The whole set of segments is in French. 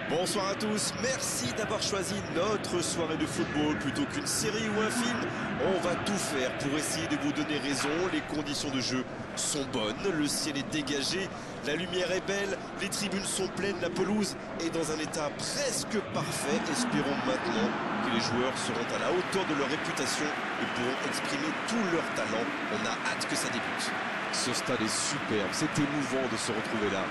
Bonsoir à tous, merci d'avoir choisi notre soirée de football plutôt qu'une série ou un film. On va tout faire pour essayer de vous donner raison. Les conditions de jeu sont bonnes, le ciel est dégagé, la lumière est belle, les tribunes sont pleines, la pelouse est dans un état presque parfait. Espérons maintenant que les joueurs seront à la hauteur de leur réputation et pourront exprimer tout leur talent. On a hâte que ça débute. Ce stade est superbe, c'est émouvant de se retrouver là.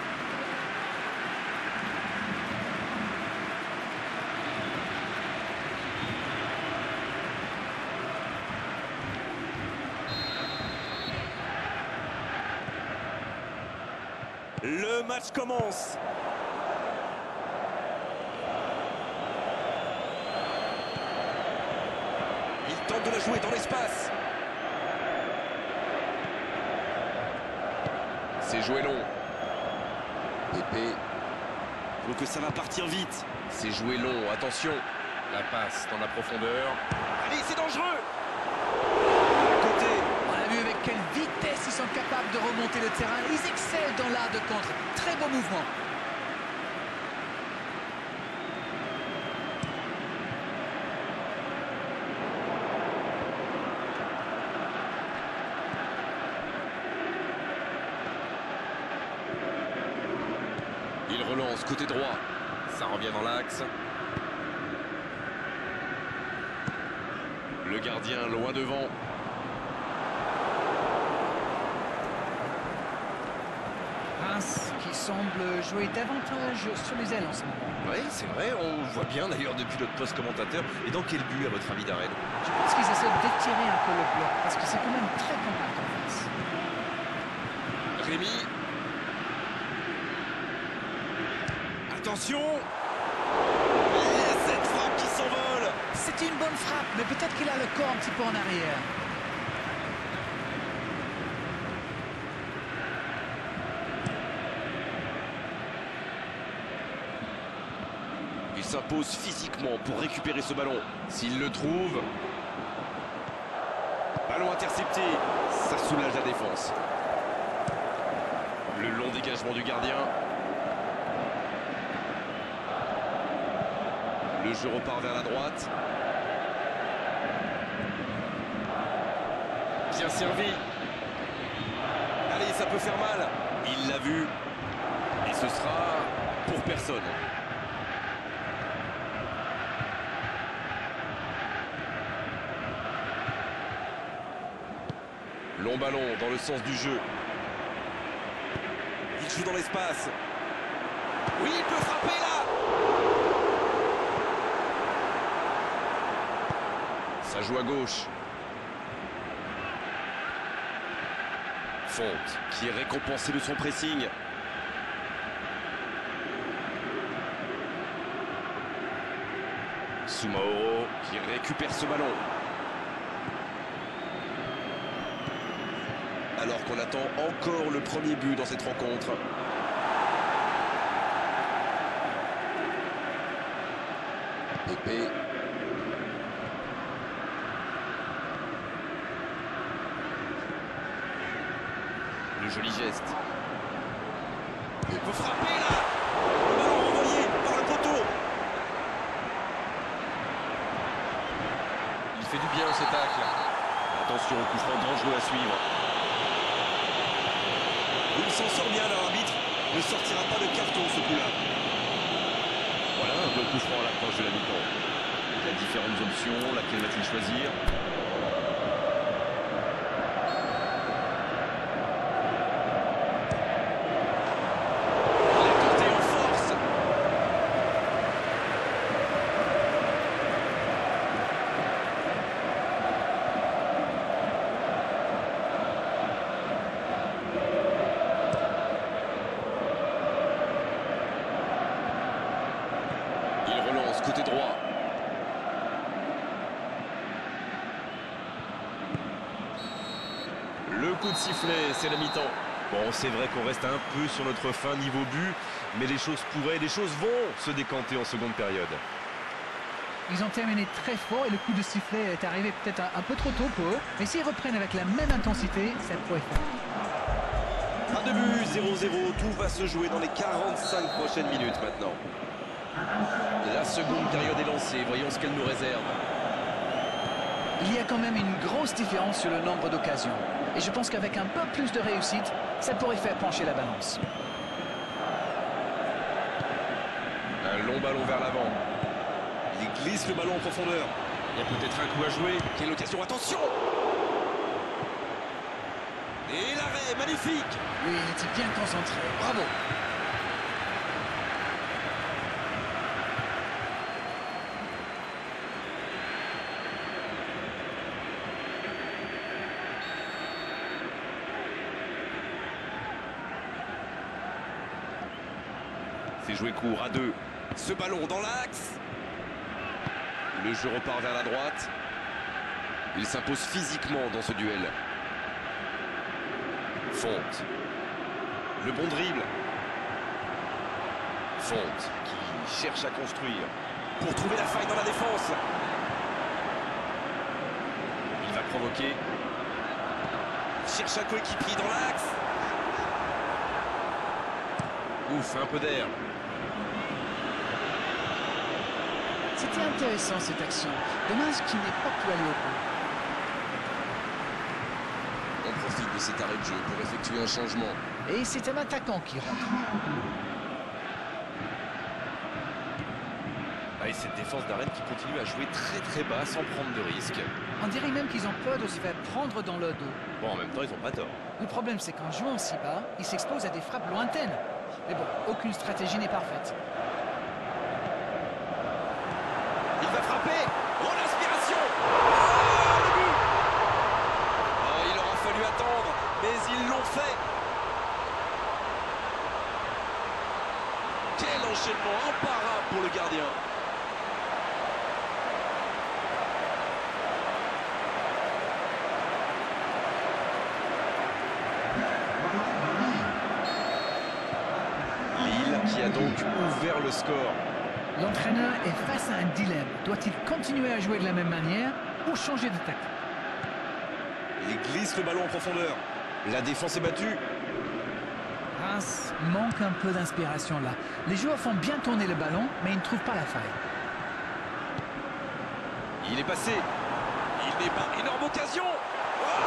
Le match commence. Il tente de la jouer dans l'espace. C'est joué long. Pépé. Donc que ça va partir vite. C'est joué long, attention. La passe dans la profondeur. Allez, c'est dangereux. On a vu avec quelle vitesse ils sont capables de remonter le terrain. Ils excellent dans l'art de contre. Très beau mouvement. Il relance côté droit. Ça revient dans l'axe. Le gardien loin devant. Reims qui semble jouer davantage sur les ailes en ce moment. Oui, c'est vrai, on voit bien d'ailleurs depuis notre poste commentateur. Et dans quel but à votre avis, Darren? Je pense qu'ils essaient d'étirer un peu le bloc parce que c'est quand même très compact en face. Rémi. Attention. Et cette frappe qui s'envole. C'est une bonne frappe, mais peut-être qu'il a le corps un petit peu en arrière. Il s'impose physiquement pour récupérer ce ballon. S'il le trouve. Ballon intercepté. Ça soulage la défense. Le long dégagement du gardien. Le jeu repart vers la droite. Bien servi. Allez, ça peut faire mal. Il l'a vu. Et ce sera pour personne. Long ballon dans le sens du jeu. Il joue dans l'espace. Oui, il peut frapper là. Ça joue à gauche. Fonte qui est récompensé de son pressing. Soumaoro qui récupère ce ballon. Alors qu'on attend encore le premier but dans cette rencontre. Pépé. Le joli geste. Il peut frapper là. Le ballon renvoyé par le poteau. Il fait du bien ce tacle. Attention au coup franc dangereux à suivre. Il s'en sort bien, l'arbitre ne sortira pas de carton ce coup-là. Voilà un bon coup franc à l'approche de la mi-temps. Il y a différentes options, laquelle va-t-il choisir? Il est tenté en force. Côté droit. Le coup de sifflet, c'est la mi-temps. Bon, c'est vrai qu'on reste un peu sur notre fin niveau but, mais les choses vont se décanter en seconde période. Ils ont terminé très fort et le coup de sifflet est arrivé peut-être un peu trop tôt pour eux. Mais s'ils reprennent avec la même intensité, ça pourrait faire. Pas de but, 0-0, tout va se jouer dans les 45 prochaines minutes maintenant. La seconde période est lancée, voyons ce qu'elle nous réserve. Il y a quand même une grosse différence sur le nombre d'occasions. Et je pense qu'avec un peu plus de réussite, ça pourrait faire pencher la balance. Un long ballon vers l'avant. Il glisse le ballon en profondeur. Il y a peut-être un coup à jouer. Quelle occasion, attention! Et l'arrêt, magnifique! Oui, il était bien concentré, bravo. C'est joué court à 2. Ce ballon dans l'axe. Le jeu repart vers la droite. Il s'impose physiquement dans ce duel. Fonte. Le bon dribble. Fonte qui cherche à construire pour trouver la faille dans la défense. Il va provoquer. Il cherche un coéquipier dans l'axe. Ouf, un peu d'air. C'était intéressant cette action. Dommage qu'il n'ait pas pu aller au bout. On profite de cet arrêt de jeu pour effectuer un changement. Et c'est un attaquant qui rentre. Ah, et cette défense d'Arène qui continue à jouer très bas sans prendre de risques. On dirait même qu'ils ont peur de se faire prendre dans le dos. Bon, en même temps, ils n'ont pas tort. Le problème, c'est qu'en jouant si bas, ils s'exposent à des frappes lointaines. Mais bon, aucune stratégie n'est parfaite. Il va frapper. Oh, l'inspiration. Oh, le but. Oh, il aura fallu attendre, mais ils l'ont fait. Quel enchaînement imparable pour le gardien. Lille qui a donc ouvert le score. L'entraîneur est face à un dilemme. Doit-il continuer à jouer de la même manière ou changer de tactique? Il glisse le ballon en profondeur. La défense est battue. Reims manque un peu d'inspiration là. Les joueurs font bien tourner le ballon, mais ils ne trouvent pas la faille. Il est passé. Il n'est pas... Énorme occasion. Oh,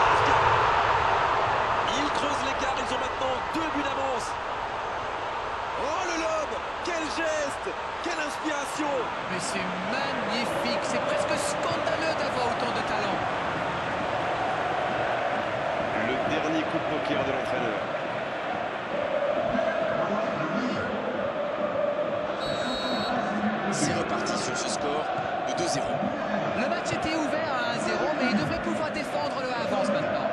il creuse l'écart. Ils ont maintenant 2 buts d'avance. Oh, le lob. Quel geste. Quelle inspiration. Mais c'est magnifique. C'est presque scandaleux d'avoir autant de talent. Le dernier coup de poker de l'entraîneur. C'est reparti sur ce score de 2-0. Le match était ouvert à 1-0, mais il devrait pouvoir défendre le avance maintenant.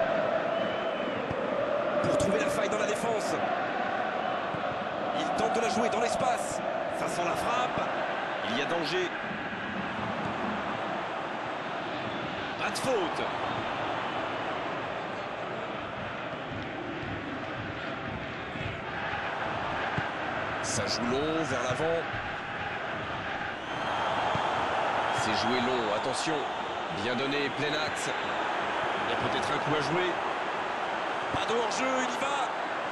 Pour trouver la faille dans la défense. Il tente de la jouer dans l'espace. Ça sent la frappe. Il y a danger. Pas de faute. Ça joue long vers l'avant. C'est joué long, attention. Bien donné, plein axe. Il y a peut-être un coup à jouer. Pas de hors-jeu, il y va.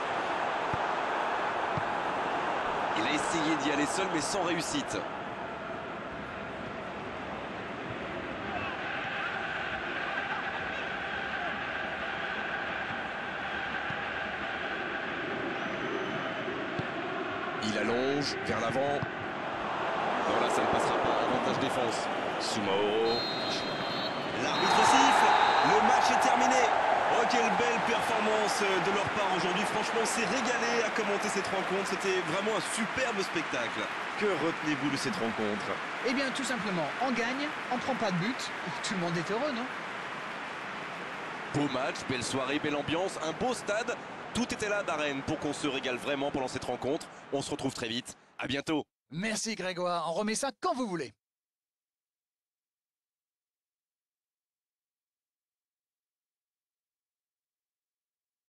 Il a essayé d'y aller seul, mais sans réussite. Il allonge vers l'avant. Non, là, ça ne passera pas. Avantage défense. Soumaoro. L'arbitre siffle. Le match est terminé. Oh, quelle belle performance de leur part aujourd'hui. Franchement, on s'est régalé à commenter cette rencontre. C'était vraiment un superbe spectacle. Que retenez-vous de cette rencontre? Eh bien, tout simplement, on gagne, on prend pas de but. Tout le monde est heureux, non? Beau match, belle soirée, belle ambiance, un beau stade. Tout était là d'Arène pour qu'on se régale vraiment pendant cette rencontre. On se retrouve très vite. À bientôt. Merci Grégoire, on remet ça quand vous voulez.